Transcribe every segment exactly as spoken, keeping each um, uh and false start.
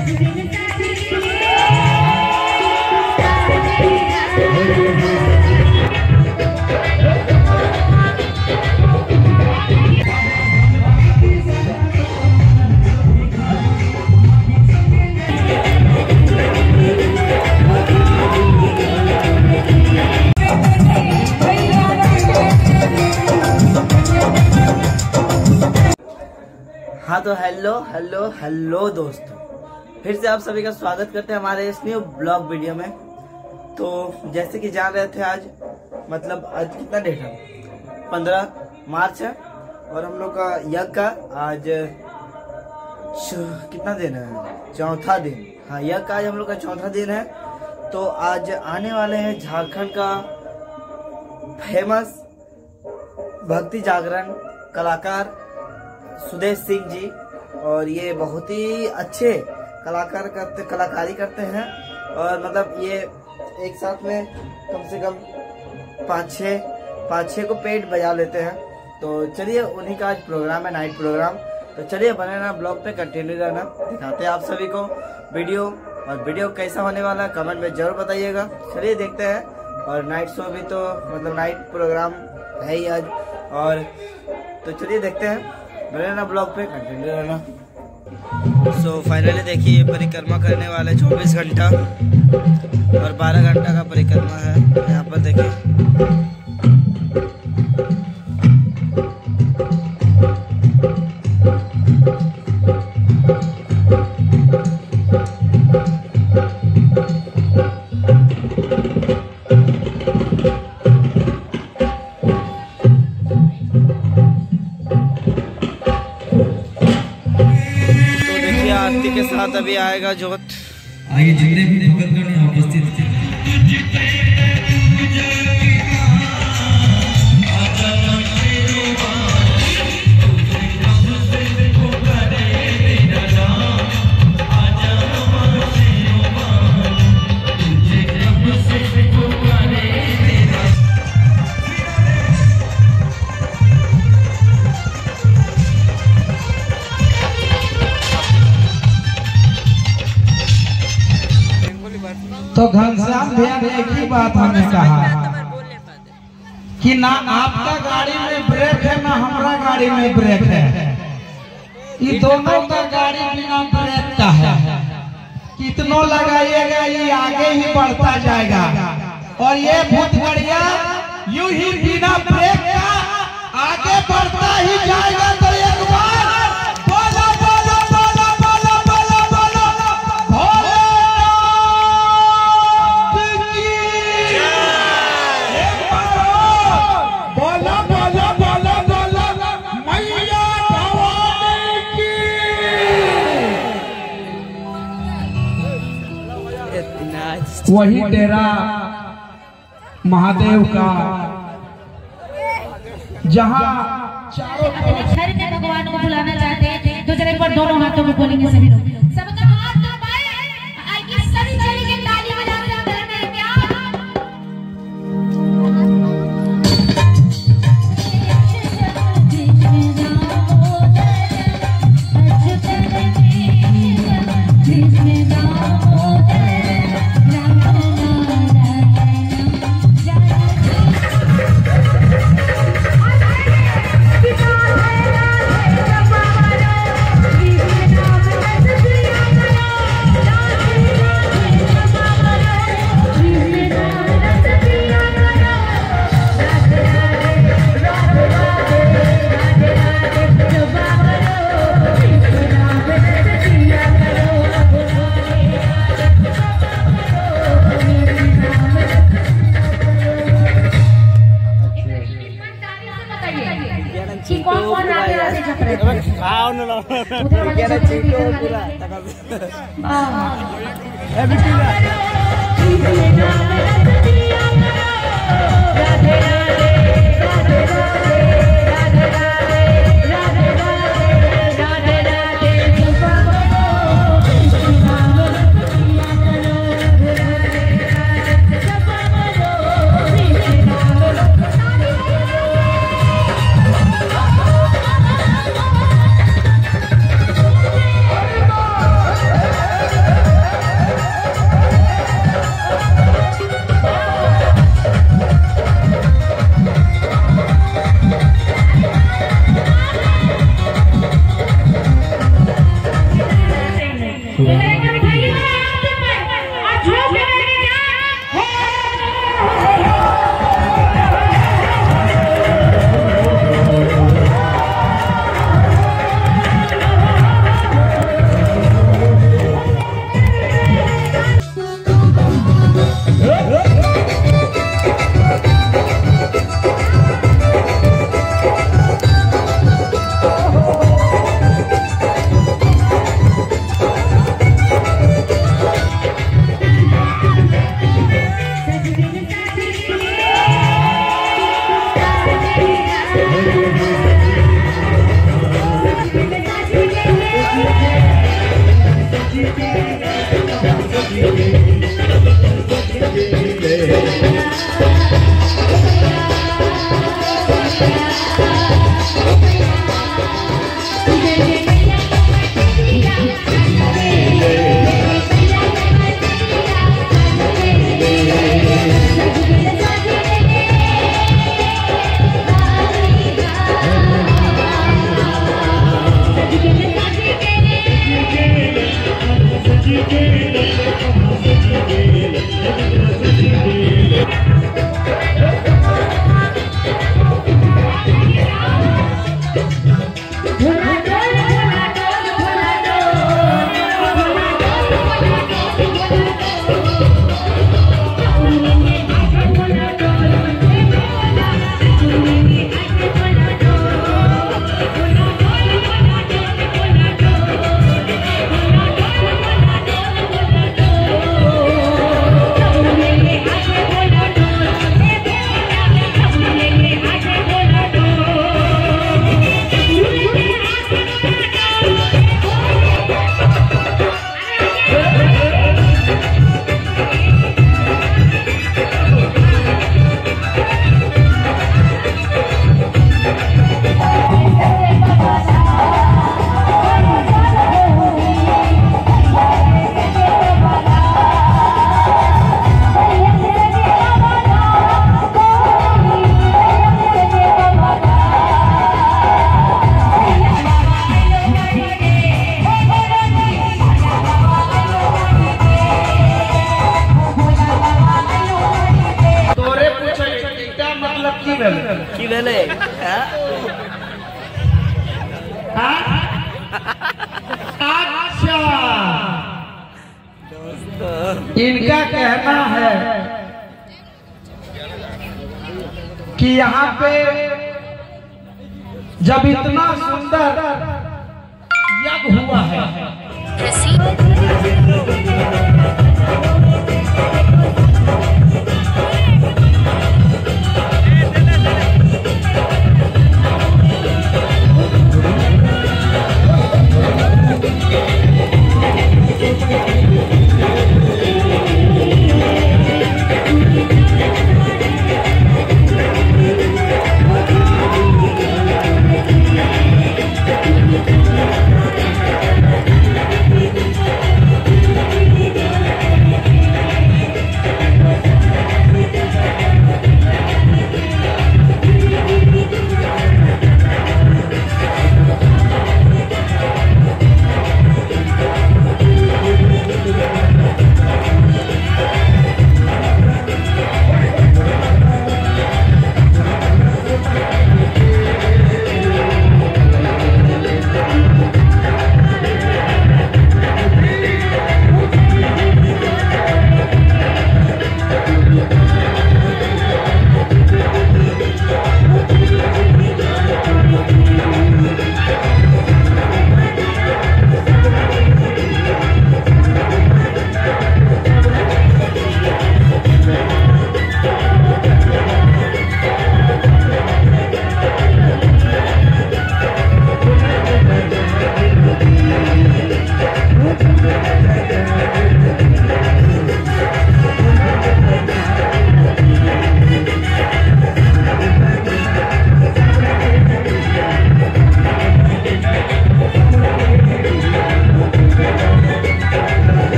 हाँ तो hello hello hello दोस्तों, फिर से आप सभी का स्वागत करते हैं हमारे इस न्यू ब्लॉग वीडियो में। तो जैसे कि जान रहे थे, आज मतलब आज कितना डेट है, पंद्रह मार्च है और हम लोग का यज्ञ का आज कितना दिन है, चौथा दिन। हाँ, यज्ञ का आज हम लोग का चौथा दिन है। तो आज आने वाले हैं झारखंड का फेमस भक्ति जागरण कलाकार सुदेश सिंह जी, और ये बहुत ही अच्छे कलाकार करते कलाकारी करते हैं। और मतलब ये एक साथ में कम से कम पाँच छः पाँच छः को पेट बजा लेते हैं। तो चलिए, उन्हीं का आज प्रोग्राम है, नाइट प्रोग्राम। तो चलिए बने रहना, ब्लॉग पे कंटिन्यू रहना, दिखाते हैं आप सभी को वीडियो। और वीडियो कैसा होने वाला है कमेंट में जरूर बताइएगा। चलिए देखते हैं। और नाइट शो भी तो मतलब नाइट प्रोग्राम है ही आज। और तो चलिए देखते हैं, बने रहना ब्लॉग पे कंटिन्यू रहना। सो so, फाइनली देखिए, परिक्रमा करने वाले चौबीस घंटा और बारह घंटा का परिक्रमा है यहाँ पर। देखिए आरती के साथ अभी आएगा जोत। आइए जितने भी भक्तगण यहाँ उपस्थित थे, तो घनश्याम भैया ने एक ही बात हमें कहा कि ना आपका गाड़ी में ब्रेक है, ना हमारा गाड़ी में ब्रेक है। ये दोनों का गाड़ी बिना ब्रेक का है। कितनों लगाइएगा ये आगे ही बढ़ता जाएगा। और ये भूत बढ़िया यूं ही बिना ब्रेक का आगे बढ़ता ही जाएगा। तो एक बार वही डेरा महादेव का, जहाँ चारों घर के भगवान को बुलाना चाहते हैं तो जरा एक बार दोनों हाथों को बोलेंगे सभी लोग। सबका हाथ दबाएं, आइए सभी चलेंगे ताली बजाते हैं घर में। क्या की भेले अच्छा, इनका कहना है कि यहाँ पे जब इतना सुंदर यज्ञ हुआ है,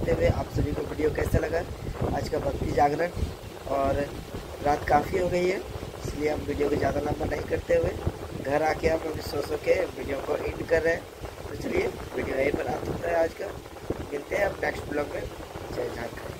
करते हुए आप सभी को वीडियो कैसा लगा आज का भक्ति जागरण। और रात काफ़ी हो गई है, इसलिए हम वीडियो को ज़्यादा लंबा नहीं करते हुए घर आके हम अभी सो सो के वीडियो को एंड कर रहे हैं। तो चलिए वीडियो यहीं पर आता है आज का। मिलते हैं अब नेक्स्ट ब्लॉग में। जय झारखंड।